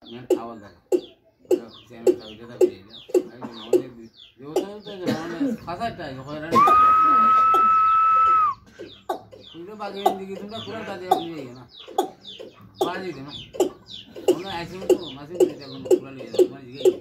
খাওয়ার দাওয়া চ্যানেল চাবিটা পেয়ে যাও আমাদের খাসারটা বাকি দিকে তোমরা পুরো কাজে নিয়ে না বাড়ি দিতে না কোনো আইসি মতো মাসে এখন পুরো নিয়ে যাও তোমার